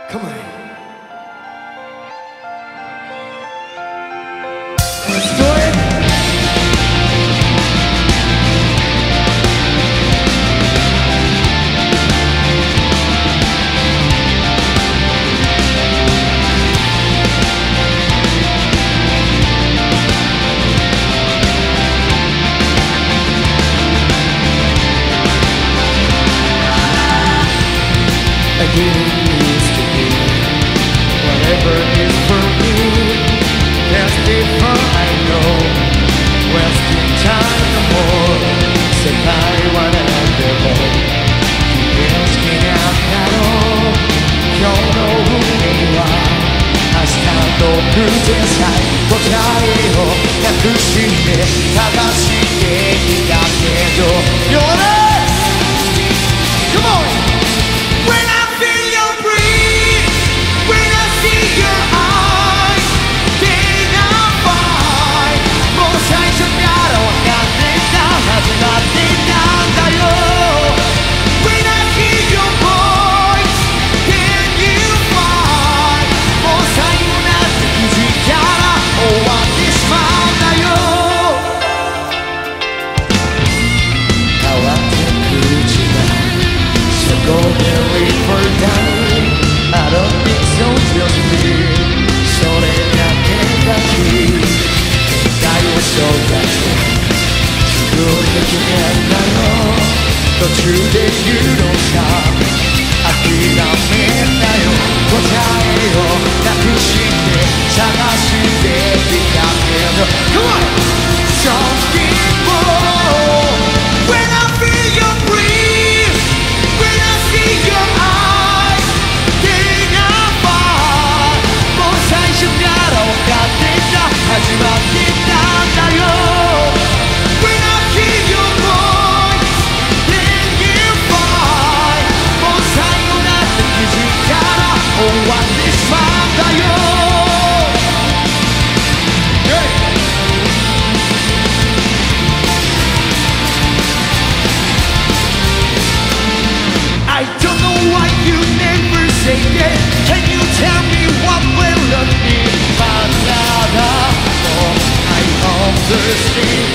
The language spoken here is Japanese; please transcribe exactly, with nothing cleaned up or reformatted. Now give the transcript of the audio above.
Come on. Let's do it. I didn't used to be whatever is for me. That's before I know wasting time no more. 世界は何でも君の好きなんだろう。今日の運命は明日の偶然さえ答えを隠して探してきたけど You're right! Come on!途中で言うのさ諦めんなよ答えをなくして探してきたけど Come on! Something more When I feel your breathe When I see your eyes They are fine もう最初から分かってた始まってたんだよCan you tell me what will it be? But now I understand